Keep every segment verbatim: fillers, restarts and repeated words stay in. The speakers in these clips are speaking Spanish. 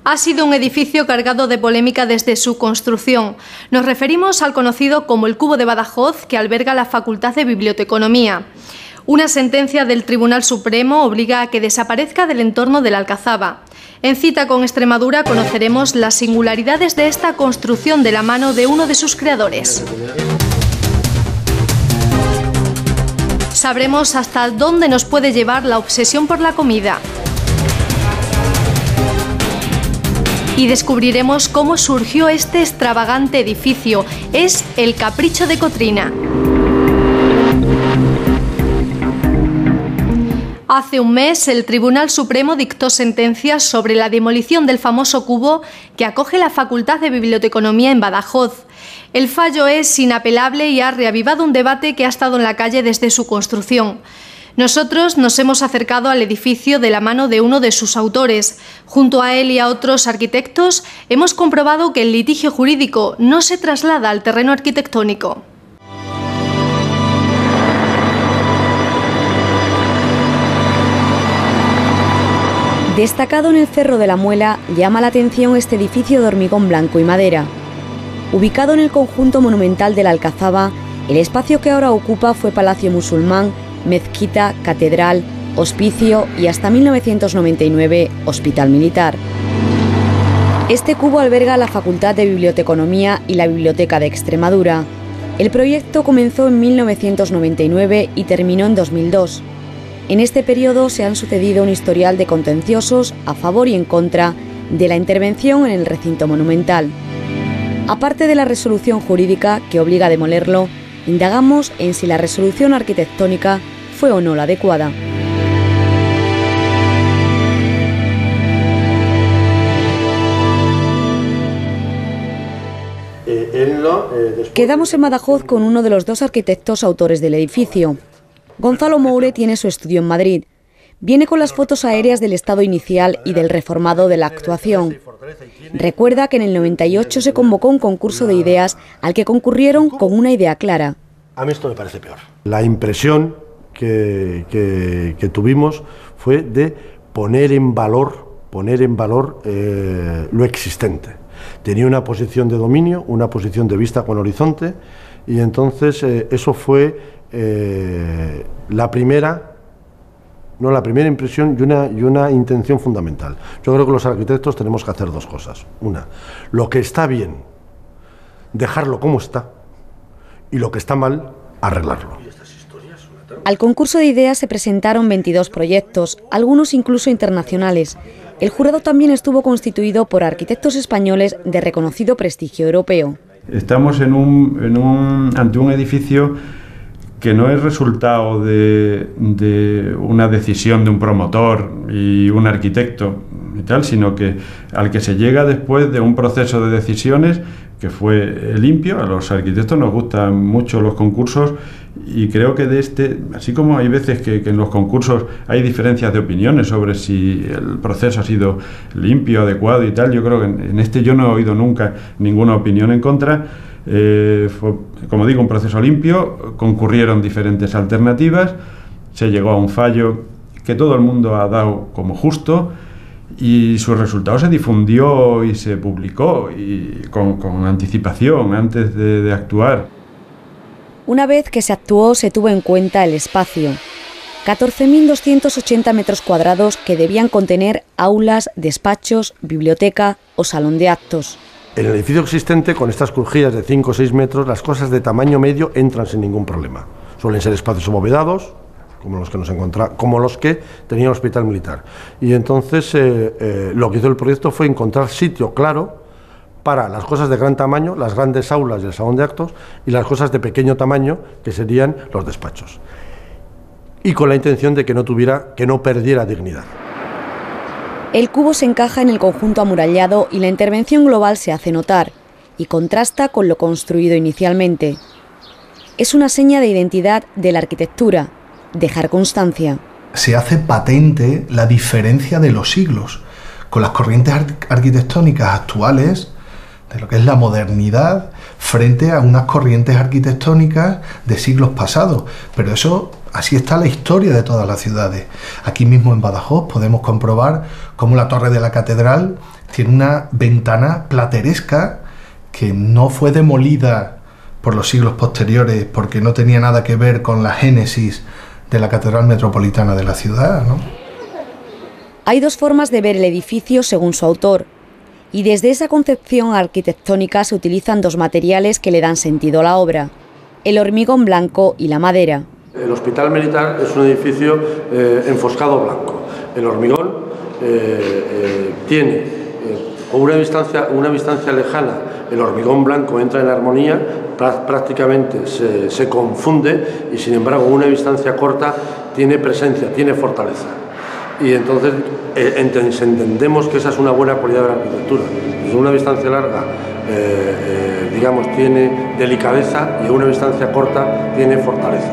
Ha sido un edificio cargado de polémica desde su construcción. Nos referimos al conocido como el Cubo de Badajoz, que alberga la Facultad de Biblioteconomía. Una sentencia del Tribunal Supremo obliga a que desaparezca del entorno de la Alcazaba. En Cita con Extremadura conoceremos las singularidades de esta construcción de la mano de uno de sus creadores. Sabremos hasta dónde nos puede llevar la obsesión por la comida. Y descubriremos cómo surgió este extravagante edificio. Es el Capricho de Cotrina. Hace un mes, el Tribunal Supremo dictó sentencias sobre la demolición del famoso cubo que acoge la Facultad de Biblioteconomía en Badajoz. El fallo es inapelable y ha reavivado un debate que ha estado en la calle desde su construcción. Nosotros nos hemos acercado al edificio de la mano de uno de sus autores. Junto a él y a otros arquitectos, hemos comprobado que el litigio jurídico no se traslada al terreno arquitectónico. Destacado en el Cerro de la Muela, llama la atención este edificio de hormigón blanco y madera. Ubicado en el conjunto monumental de la Alcazaba, el espacio que ahora ocupa fue palacio musulmán, mezquita, catedral, hospicio y hasta mil novecientos noventa y nueve hospital militar. Este cubo alberga la Facultad de Biblioteconomía y la Biblioteca de Extremadura. El proyecto comenzó en mil novecientos noventa y nueve y terminó en dos mil dos. En este periodo se han sucedido un historial de contenciosos a favor y en contra de la intervención en el recinto monumental. Aparte de la resolución jurídica que obliga a demolerlo, indagamos en si la resolución arquitectónica fue o no la adecuada. Quedamos en Badajoz con uno de los dos arquitectos autores del edificio. Gonzalo Moure tiene su estudio en Madrid. Viene con las fotos aéreas del estado inicial y del reformado de la actuación. Recuerda que en el noventa y ocho se convocó un concurso de ideas al que concurrieron con una idea clara. A mí esto me parece peor. La impresión que, que, que tuvimos fue de poner en valor, poner en valor eh, lo existente. Tenía una posición de dominio, una posición de vista con horizonte, y entonces eh, eso fue eh, la primera, no la primera impresión y una, y una intención fundamental. Yo creo que los arquitectos tenemos que hacer dos cosas. Una, lo que está bien, dejarlo como está, y lo que está mal, arreglarlo. Al concurso de ideas se presentaron veintidós proyectos, algunos incluso internacionales. El jurado también estuvo constituido por arquitectos españoles de reconocido prestigio europeo. Estamos en un, en un, ante un edificio que no es resultado de, de una decisión de un promotor y un arquitecto y tal, sino que al que se llega después de un proceso de decisiones que fue limpio. A los arquitectos nos gustan mucho los concursos y creo que de este, así como hay veces que, que en los concursos hay diferencias de opiniones sobre si el proceso ha sido limpio, adecuado y tal, yo creo que en, en este yo no he oído nunca ninguna opinión en contra. Eh, fue, como digo, un proceso limpio, concurrieron diferentes alternativas, se llegó a un fallo que todo el mundo ha dado como justo y su resultado se difundió y se publicó y con, con anticipación antes de, de actuar. Una vez que se actuó, se tuvo en cuenta el espacio. catorce mil doscientos ochenta metros cuadrados que debían contener aulas, despachos, biblioteca o salón de actos. En el edificio existente, con estas crujías de cinco o seis metros, las cosas de tamaño medio entran sin ningún problema. Suelen ser espacios abovedados, como los que nos encontra, como los que tenía el hospital militar. Y entonces eh, eh, lo que hizo el proyecto fue encontrar sitio claro para las cosas de gran tamaño, las grandes aulas del salón de actos, y las cosas de pequeño tamaño, que serían los despachos. Y con la intención de que no tuviera, que no perdiera dignidad. El cubo se encaja en el conjunto amurallado y la intervención global se hace notar y contrasta con lo construido inicialmente. Es una seña de identidad de la arquitectura, dejar constancia. Se hace patente la diferencia de los siglos, con las corrientes arquitectónicas actuales, de lo que es la modernidad, frente a unas corrientes arquitectónicas de siglos pasados. Pero eso, así está la historia de todas las ciudades. Aquí mismo en Badajoz podemos comprobar cómo la torre de la catedral tiene una ventana plateresca que no fue demolida por los siglos posteriores porque no tenía nada que ver con la génesis de la Catedral Metropolitana de la ciudad, ¿no? Hay dos formas de ver el edificio según su autor, y desde esa concepción arquitectónica se utilizan dos materiales que le dan sentido a la obra: el hormigón blanco y la madera. El Hospital Militar es un edificio eh, enfoscado blanco. El hormigón eh, eh, tiene eh, una distancia, una distancia lejana, el hormigón blanco entra en armonía, prácticamente se, se confunde, y sin embargo una distancia corta tiene presencia, tiene fortaleza. Y entonces eh, entendemos que esa es una buena cualidad de la arquitectura. Desde una distancia larga, eh, eh, digamos, tiene delicadeza, y a una distancia corta tiene fortaleza.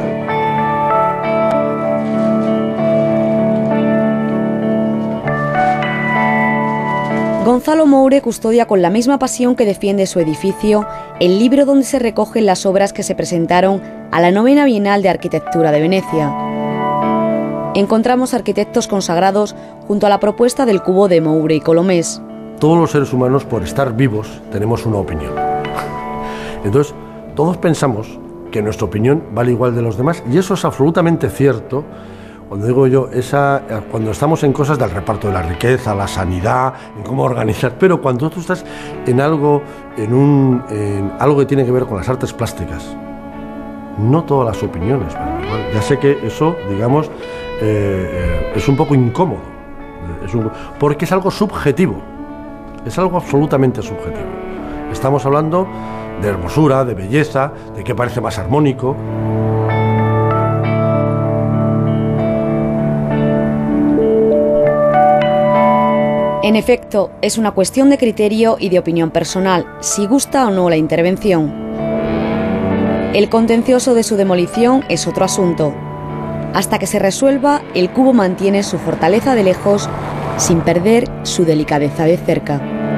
Gonzalo Moure custodia con la misma pasión que defiende su edificio el libro donde se recogen las obras que se presentaron a la novena Bienal de Arquitectura de Venecia. Encontramos arquitectos consagrados junto a la propuesta del cubo de Moure y Colomés. Todos los seres humanos, por estar vivos, tenemos una opinión. Entonces, todos pensamos que nuestra opinión vale igual de los demás, y eso es absolutamente cierto. Cuando digo yo, esa, cuando estamos en cosas del reparto de la riqueza, la sanidad, en cómo organizar, pero cuando tú estás en algo, en, un, en algo que tiene que ver con las artes plásticas, no todas las opiniones van igual. Ya sé que eso, digamos, eh, eh, es un poco incómodo, es un, porque es algo subjetivo, es algo absolutamente subjetivo. Estamos hablando de hermosura, de belleza, de qué parece más armónico. En efecto, es una cuestión de criterio y de opinión personal, si gusta o no la intervención. El contencioso de su demolición es otro asunto. Hasta que se resuelva, el cubo mantiene su fortaleza de lejos, sin perder su delicadeza de cerca.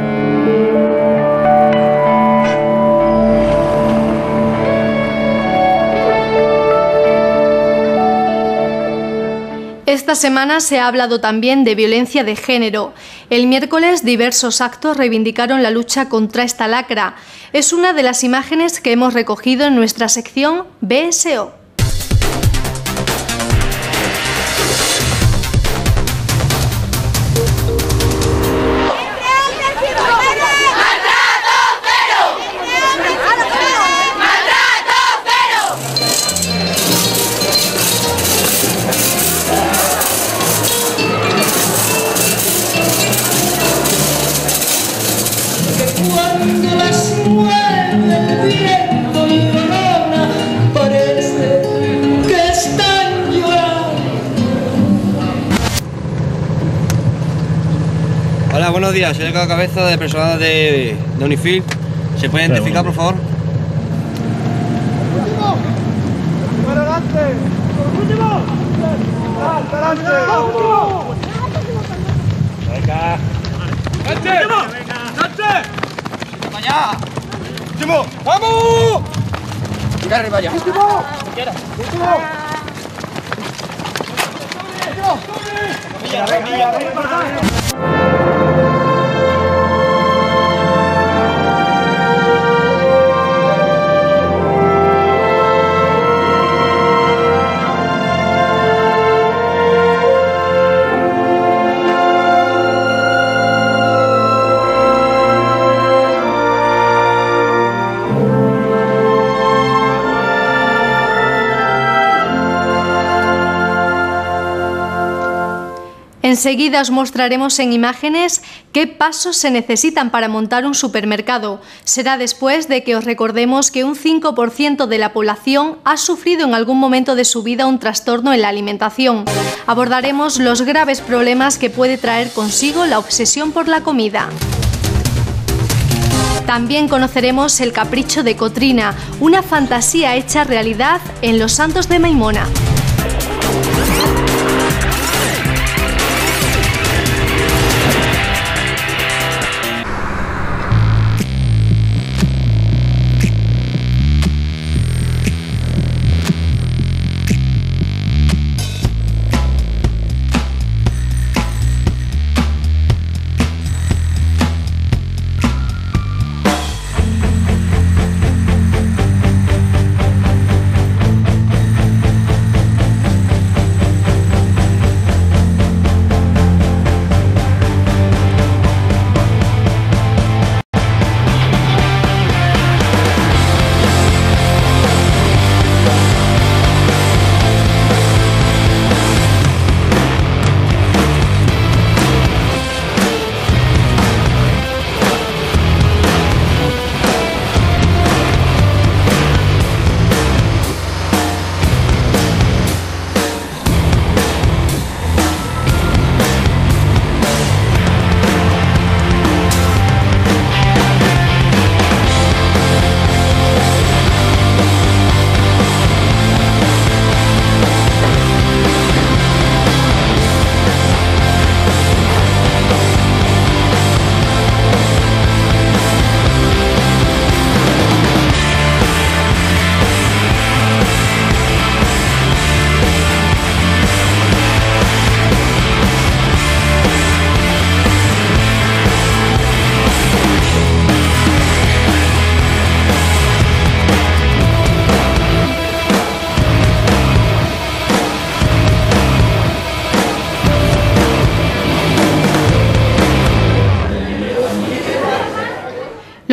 Esta semana se ha hablado también de violencia de género. El miércoles diversos actos reivindicaron la lucha contra esta lacra. Es una de las imágenes que hemos recogido en nuestra sección B S O. Hola, buenos días, soy el cabeza de personal de, de Unifil. ¿Se puede identificar, por favor? ¡Último! ¡Primero adelante! ¡Último! ¡Adelante! ¡Último! ¡Venga! ¡Último! ¡Adelante! ¡Para allá! ¡Último! ¡Vamos! ¡Tira arriba allá! ¡Último! ¡Último! ¡Mira, mira, mira! Enseguida os mostraremos en imágenes qué pasos se necesitan para montar un supermercado. Será después de que os recordemos que un cinco por ciento de la población ha sufrido en algún momento de su vida un trastorno en la alimentación. Abordaremos los graves problemas que puede traer consigo la obsesión por la comida. También conoceremos el capricho de Cotrina, una fantasía hecha realidad en Los Santos de Maimona.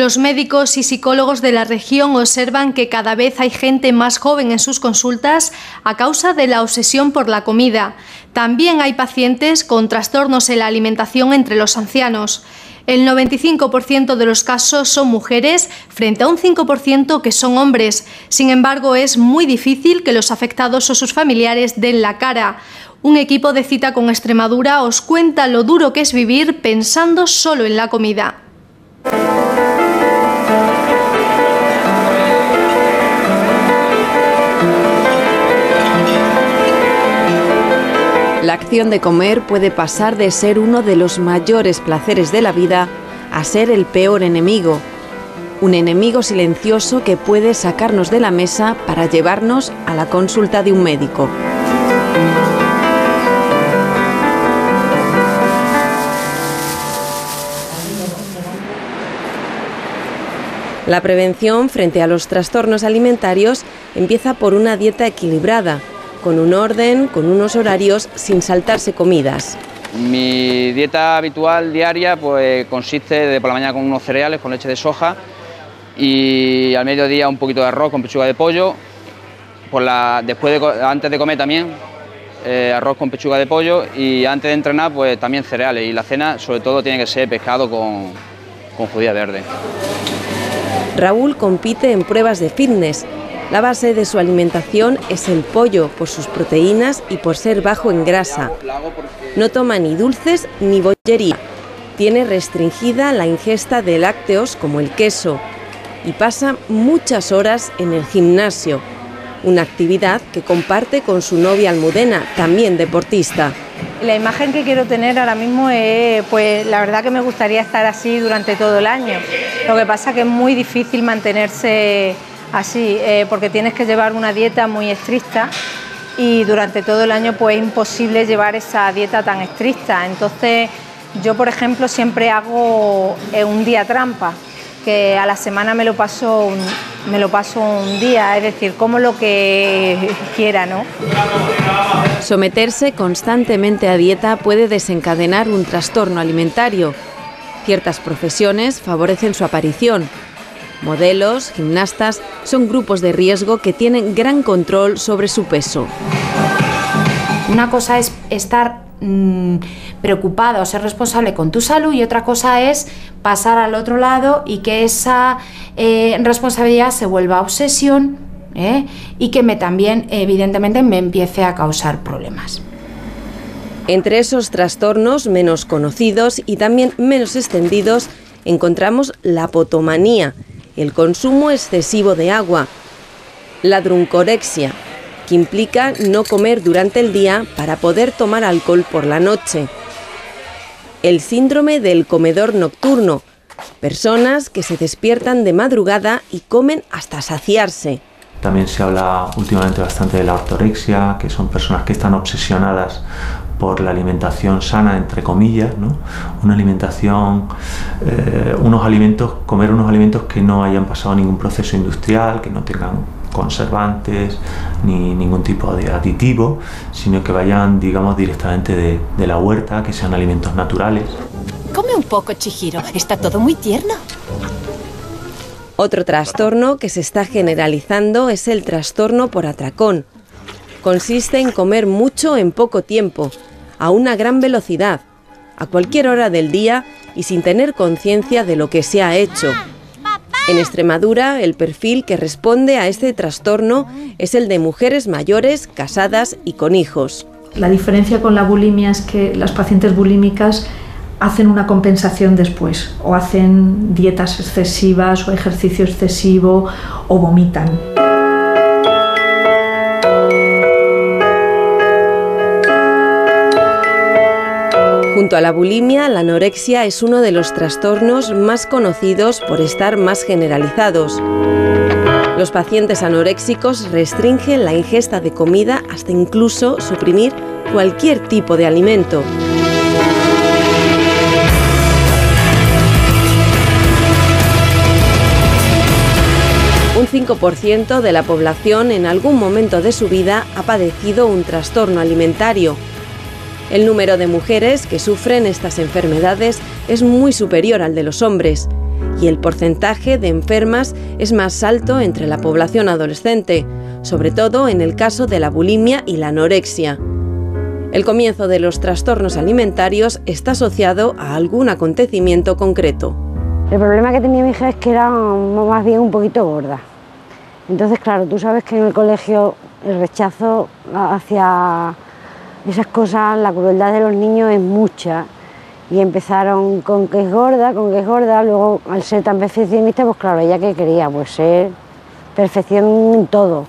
Los médicos y psicólogos de la región observan que cada vez hay gente más joven en sus consultas a causa de la obsesión por la comida. También hay pacientes con trastornos en la alimentación entre los ancianos. El noventa y cinco por ciento de los casos son mujeres frente a un cinco por ciento que son hombres. Sin embargo, es muy difícil que los afectados o sus familiares den la cara. Un equipo de Cita con Extremadura os cuenta lo duro que es vivir pensando solo en la comida. La acción de comer puede pasar de ser uno de los mayores placeres de la vida a ser el peor enemigo. Un enemigo silencioso que puede sacarnos de la mesa para llevarnos a la consulta de un médico. La prevención frente a los trastornos alimentarios empieza por una dieta equilibrada, con un orden, con unos horarios, sin saltarse comidas. Mi dieta habitual diaria pues consiste de por la mañana con unos cereales con leche de soja y al mediodía un poquito de arroz con pechuga de pollo. Por la, después de, antes de comer también eh, arroz con pechuga de pollo y antes de entrenar pues también cereales, y la cena sobre todo tiene que ser pescado con, con judía verde. Raúl compite en pruebas de fitness. La base de su alimentación es el pollo, por sus proteínas y por ser bajo en grasa. No toma ni dulces ni bollería. Tiene restringida la ingesta de lácteos como el queso y pasa muchas horas en el gimnasio, una actividad que comparte con su novia Almudena, también deportista. La imagen que quiero tener ahora mismo es, pues la verdad que me gustaría estar así durante todo el año. Lo que pasa que es muy difícil mantenerse así, eh, porque tienes que llevar una dieta muy estricta y durante todo el año pues es imposible llevar esa dieta tan estricta. Entonces yo, por ejemplo, siempre hago eh, un día trampa, que a la semana me lo paso un, me lo paso un día, es decir, como lo que quiera, ¿no? Someterse constantemente a dieta puede desencadenar un trastorno alimentario. Ciertas profesiones favorecen su aparición. Modelos, gimnastas, son grupos de riesgo que tienen gran control sobre su peso. Una cosa es estar mmm, preocupada o ser responsable con tu salud y otra cosa es pasar al otro lado y que esa eh, responsabilidad se vuelva obsesión ¿eh? y que me también, evidentemente, me empiece a causar problemas. Entre esos trastornos menos conocidos y también menos extendidos encontramos la potomanía, el consumo excesivo de agua, la druncorexia, que implica no comer durante el día para poder tomar alcohol por la noche, el síndrome del comedor nocturno, personas que se despiertan de madrugada y comen hasta saciarse. También se habla últimamente bastante de la ortorexia, que son personas que están obsesionadas por la alimentación sana, entre comillas, ¿no? Una alimentación, eh, unos alimentos, comer unos alimentos que no hayan pasado ningún proceso industrial, que no tengan conservantes ni ningún tipo de aditivo, sino que vayan, digamos, directamente de, de la huerta, que sean alimentos naturales. Come un poco, Chihiro, está todo muy tierno. Otro trastorno que se está generalizando es el trastorno por atracón. Consiste en comer mucho en poco tiempo, a una gran velocidad, a cualquier hora del día y sin tener conciencia de lo que se ha hecho. En Extremadura, el perfil que responde a este trastorno es el de mujeres mayores, casadas y con hijos. La diferencia con la bulimia es que las pacientes bulímicas hacen una compensación después, o hacen dietas excesivas o ejercicio excesivo o vomitan. Junto a la bulimia, la anorexia es uno de los trastornos más conocidos por estar más generalizados. Los pacientes anoréxicos restringen la ingesta de comida hasta incluso suprimir cualquier tipo de alimento. Un cinco por ciento de la población en algún momento de su vida ha padecido un trastorno alimentario. El número de mujeres que sufren estas enfermedades es muy superior al de los hombres, y el porcentaje de enfermas es más alto entre la población adolescente, sobre todo en el caso de la bulimia y la anorexia. El comienzo de los trastornos alimentarios está asociado a algún acontecimiento concreto. El problema que tenía mi hija es que era más bien un poquito gorda. Entonces, claro, tú sabes que en el colegio el rechazo hacia esas cosas, la crueldad de los niños es mucha. Y empezaron con que es gorda, con que es gorda, luego al ser tan perfeccionista, pues claro, ella que quería, pues ser perfección en todo.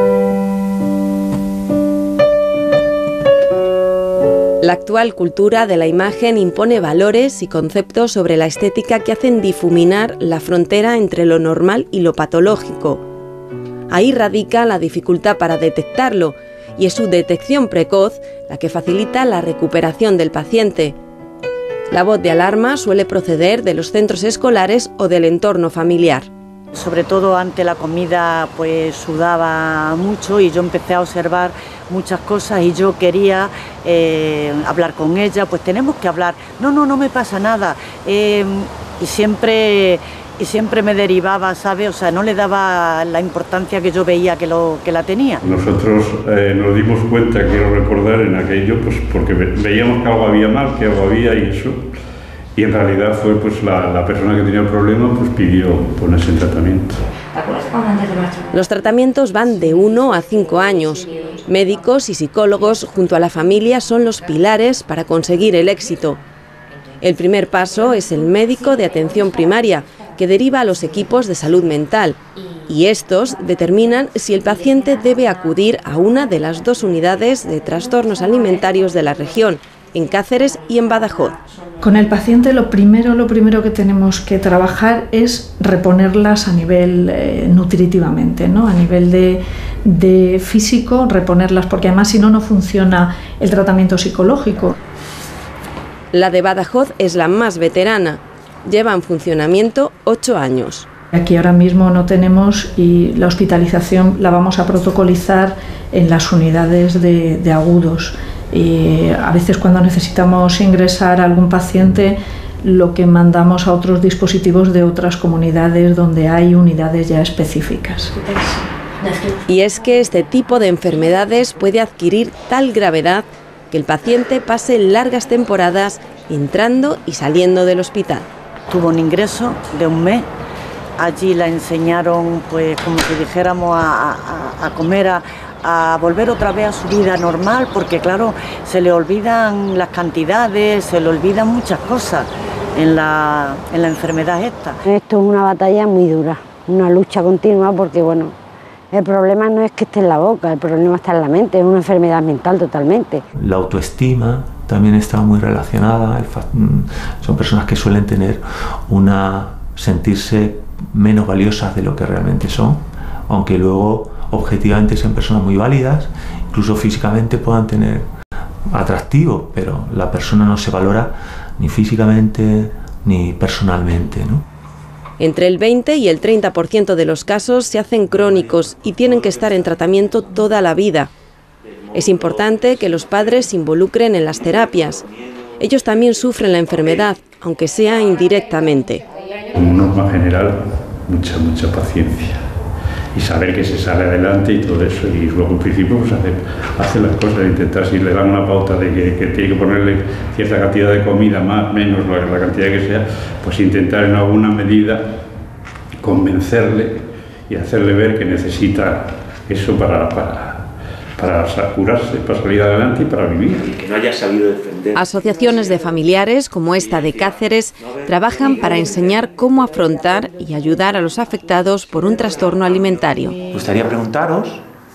La actual cultura de la imagen impone valores y conceptos sobre la estética que hacen difuminar la frontera entre lo normal y lo patológico. Ahí radica la dificultad para detectarlo, y es su detección precoz la que facilita la recuperación del paciente. La voz de alarma suele proceder de los centros escolares o del entorno familiar. Sobre todo ante la comida pues sudaba mucho y yo empecé a observar muchas cosas y yo quería eh, hablar con ella, pues tenemos que hablar, no, no, no me pasa nada, eh, y siempre... y siempre me derivaba, ¿sabe? O sea, no le daba la importancia que yo veía que, lo, que la tenía. Nosotros eh, nos dimos cuenta, quiero recordar, en aquello, pues porque veíamos que algo había mal, que algo había y eso, y en realidad fue pues la, la persona que tenía el problema, pues pidió ponerse en tratamiento. Los tratamientos van de uno a cinco años. Médicos y psicólogos junto a la familia son los pilares para conseguir el éxito. El primer paso es el médico de atención primaria, que deriva a los equipos de salud mental, y estos determinan si el paciente debe acudir a una de las dos unidades de trastornos alimentarios de la región, en Cáceres y en Badajoz. Con el paciente lo primero, lo primero que tenemos que trabajar es reponerlas a nivel eh, nutritivamente, ¿no? A nivel de, de físico, reponerlas, porque además si no, no funciona el tratamiento psicológico. La de Badajoz es la más veterana. Lleva en funcionamiento ocho años. Aquí ahora mismo no tenemos y la hospitalización la vamos a protocolizar en las unidades de, de agudos. Y a veces cuando necesitamos ingresar a algún paciente, lo que mandamos a otros dispositivos de otras comunidades donde hay unidades ya específicas. Y es que este tipo de enfermedades puede adquirir tal gravedad que el paciente pase largas temporadas entrando y saliendo del hospital. Tuvo un ingreso de un mes, allí la enseñaron, pues como si dijéramos, a, a, a comer, a, a volver otra vez a su vida normal, porque claro, se le olvidan las cantidades, se le olvidan muchas cosas en la, en la enfermedad esta. Esto es una batalla muy dura, una lucha continua, porque bueno, el problema no es que esté en la boca, el problema está en la mente, es una enfermedad mental totalmente. La autoestima también está muy relacionada, el son personas que suelen tener una, sentirse menos valiosas de lo que realmente son, aunque luego objetivamente sean personas muy válidas, incluso físicamente puedan tener atractivo, pero la persona no se valora ni físicamente ni personalmente, ¿no? Entre el veinte y el treinta por ciento de los casos se hacen crónicos y tienen que estar en tratamiento toda la vida. Es importante que los padres se involucren en las terapias. Ellos también sufren la enfermedad, aunque sea indirectamente. Como norma general, mucha, mucha paciencia. Y saber que se sale adelante y todo eso. Y luego, en principio, pues hacer, hacer las cosas, intentar, si le dan una pauta de que, que tiene que ponerle cierta cantidad de comida, más, menos, la, la cantidad que sea, pues intentar en alguna medida convencerle y hacerle ver que necesita eso para... para para curarse, para salir adelante y para vivir. Que no haya sabido defender. Asociaciones de familiares como esta de Cáceres trabajan para enseñar cómo afrontar y ayudar a los afectados por un trastorno alimentario. Me gustaría preguntaros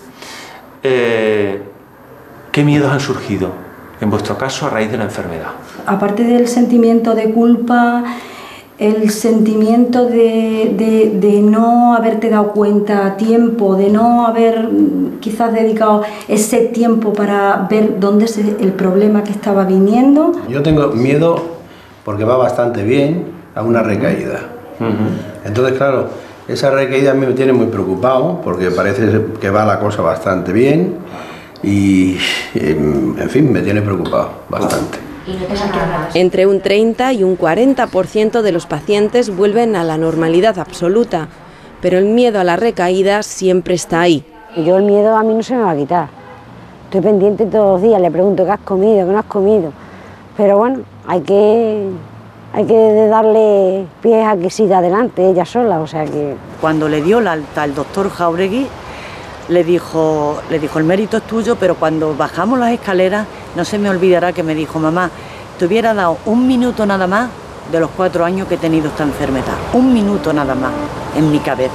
eh, qué miedos han surgido en vuestro caso a raíz de la enfermedad. Aparte del sentimiento de culpa, el sentimiento de, de, de no haberte dado cuenta a tiempo, de no haber quizás dedicado ese tiempo para ver dónde es el problema que estaba viniendo. Yo tengo miedo porque va bastante bien a una recaída. Uh-huh. Entonces, claro, esa recaída a mí me tiene muy preocupado porque parece que va la cosa bastante bien y, en fin, me tiene preocupado bastante. Entre un treinta y un cuarenta por ciento de los pacientes vuelven a la normalidad absoluta, pero el miedo a la recaída siempre está ahí. Yo el miedo a mí no se me va a quitar. Estoy pendiente todos los días, le pregunto qué has comido, qué no has comido. Pero bueno, hay que, hay que darle pies a que siga adelante ella sola, o sea que... Cuando le dio la alta al doctor Jauregui, le dijo, le dijo, el mérito es tuyo, pero cuando bajamos las escaleras, no se me olvidará que me dijo, mamá, te hubiera dado un minuto nada más de los cuatro años que he tenido esta enfermedad. Un minuto nada más en mi cabeza.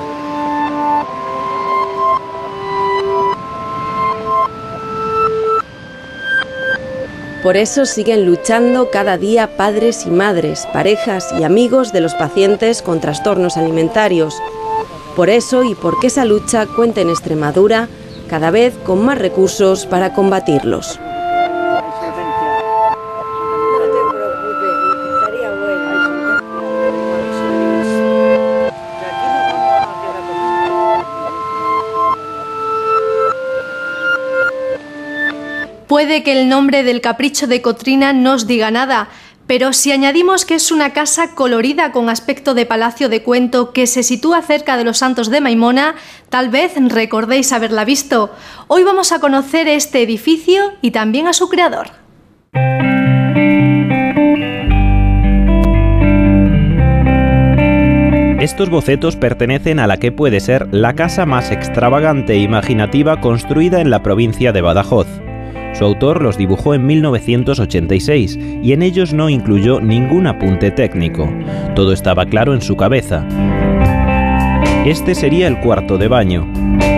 Por eso siguen luchando cada día padres y madres, parejas y amigos de los pacientes con trastornos alimentarios. Por eso y porque esa lucha cuenta en Extremadura cada vez con más recursos para combatirlos. Puede que el nombre del capricho de Cotrina no os diga nada, pero si añadimos que es una casa colorida con aspecto de palacio de cuento que se sitúa cerca de los Santos de Maimona, tal vez recordéis haberla visto. Hoy vamos a conocer este edificio y también a su creador. Estos bocetos pertenecen a la que puede ser la casa más extravagante e imaginativa construida en la provincia de Badajoz. Su autor los dibujó en mil novecientos ochenta y seis y en ellos no incluyó ningún apunte técnico. Todo estaba claro en su cabeza. Este sería el cuarto de baño.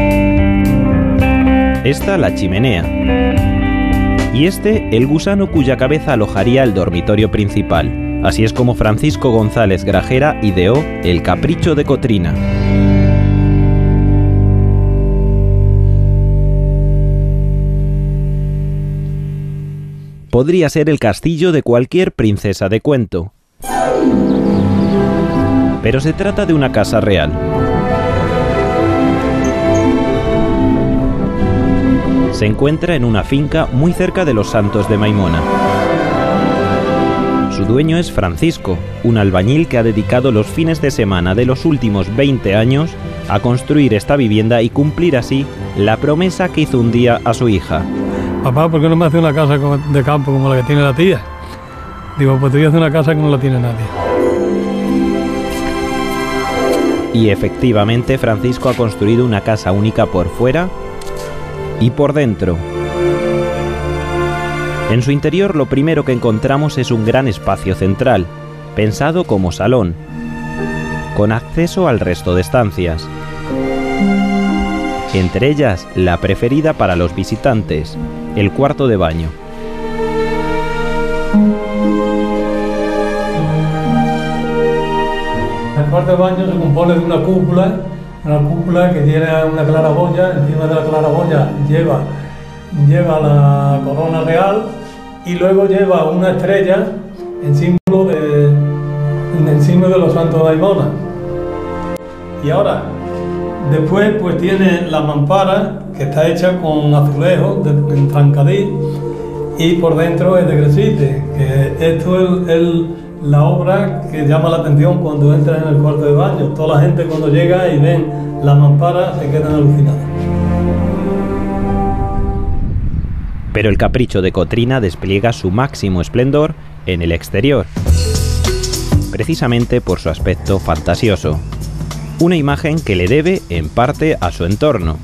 Esta la chimenea. Y este el gusano cuya cabeza alojaría el dormitorio principal. Así es como Francisco González Grajera ideó el capricho de Cotrina. Podría ser el castillo de cualquier princesa de cuento. Pero se trata de una casa real. Se encuentra en una finca muy cerca de los Santos de Maimona. Su dueño es Francisco, un albañil que ha dedicado los fines de semana de los últimos veinte años a construir esta vivienda y cumplir así la promesa que hizo un día a su hija. Papá, ¿por qué no me hace una casa de campo como la que tiene la tía? Digo, pues te voy a hacer una casa que no la tiene nadie. Y efectivamente Francisco ha construido una casa única por fuera y por dentro. En su interior lo primero que encontramos es un gran espacio central, pensado como salón, con acceso al resto de estancias. Entre ellas, la preferida para los visitantes, el cuarto de baño. El cuarto de baño se compone de una cúpula, una cúpula que tiene una claraboya, encima de la claraboya lleva, lleva la corona real y luego lleva una estrella en símbolo de, encima de los Santos de Maimona. Y ahora, después pues tiene la mampara que está hecha con azulejos de, en Trancadí y por dentro es de gresite, que esto es el, la obra que llama la atención cuando entras en el cuarto de baño. Toda la gente cuando llega y ven la mampara se quedan alucinados. Pero el capricho de Cotrina despliega su máximo esplendor en el exterior, precisamente por su aspecto fantasioso. Una imagen que le debe, en parte, a su entorno.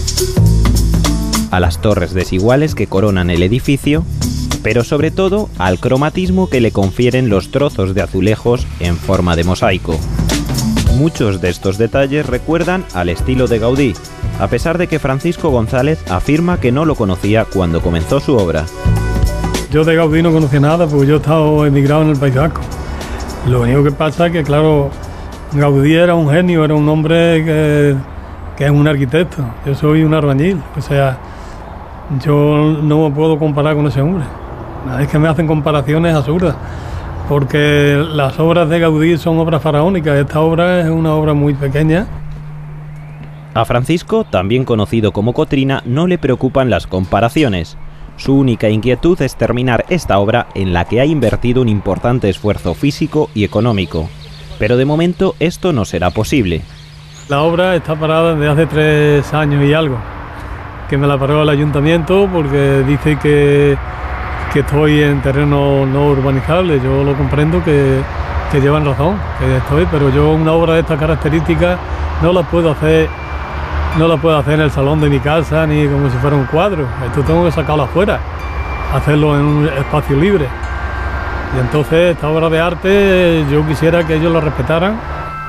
A las torres desiguales que coronan el edificio, pero sobre todo al cromatismo que le confieren los trozos de azulejos en forma de mosaico. Muchos de estos detalles recuerdan al estilo de Gaudí, a pesar de que Francisco González afirma que no lo conocía cuando comenzó su obra. Yo de Gaudí no conocía nada porque yo he estado emigrado en el País Vasco. Lo único que pasa es que, claro, Gaudí era un genio, era un hombre que, que es un arquitecto. Yo soy un albañil, o sea, yo no me puedo comparar con ese hombre. Es que me hacen comparaciones absurdas, porque las obras de Gaudí son obras faraónicas. Esta obra es una obra muy pequeña. A Francisco, también conocido como Cotrina, no le preocupan las comparaciones. Su única inquietud es terminar esta obra en la que ha invertido un importante esfuerzo físico y económico. Pero de momento esto no será posible. La obra está parada desde hace tres años y algo, que me la paró el ayuntamiento porque dice que, que estoy en terreno no urbanizable. Yo lo comprendo que, que llevan razón, que estoy, pero yo una obra de estas características no la puedo hacer, no la puedo hacer en el salón de mi casa ni como si fuera un cuadro. Esto tengo que sacarlo afuera, hacerlo en un espacio libre. Y entonces esta obra de arte yo quisiera que ellos la respetaran.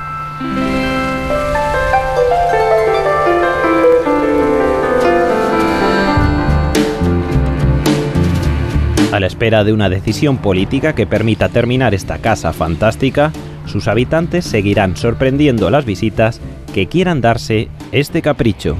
A la espera de una decisión política que permita terminar esta casa fantástica, sus habitantes seguirán sorprendiendo a las visitas que quieran darse este capricho.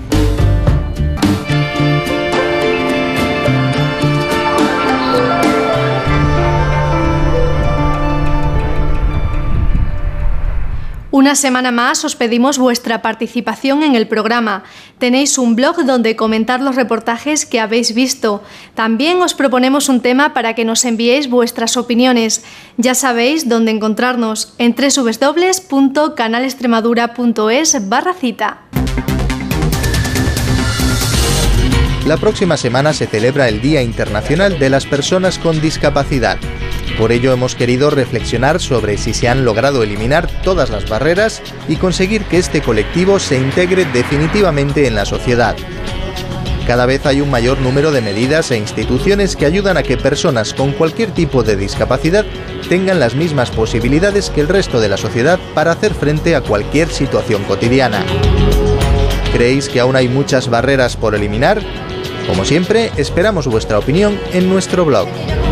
Una semana más os pedimos vuestra participación en el programa. Tenéis un blog donde comentar los reportajes que habéis visto. También os proponemos un tema para que nos enviéis vuestras opiniones. Ya sabéis dónde encontrarnos en doble u doble u doble u punto canal extremadura punto es barra cita. La próxima semana se celebra el Día Internacional de las Personas con Discapacidad. Por ello hemos querido reflexionar sobre si se han logrado eliminar todas las barreras y conseguir que este colectivo se integre definitivamente en la sociedad. Cada vez hay un mayor número de medidas e instituciones que ayudan a que personas con cualquier tipo de discapacidad tengan las mismas posibilidades que el resto de la sociedad para hacer frente a cualquier situación cotidiana. ¿Creéis que aún hay muchas barreras por eliminar? Como siempre, esperamos vuestra opinión en nuestro blog.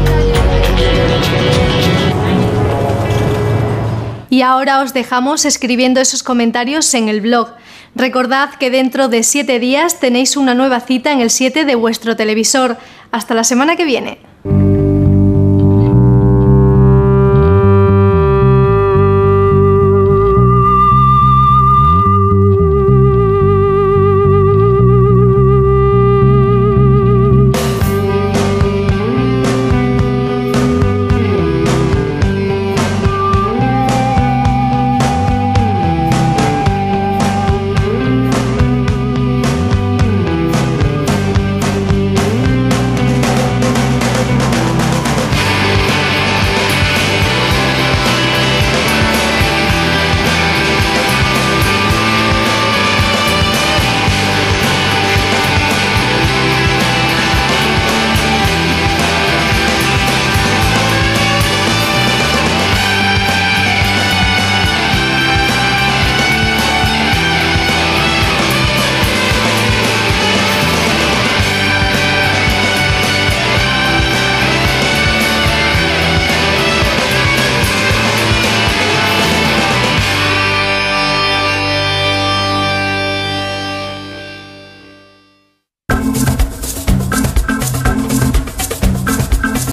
Y ahora os dejamos escribiendo esos comentarios en el blog. Recordad que dentro de siete días tenéis una nueva cita en el siete de vuestro televisor. Hasta la semana que viene.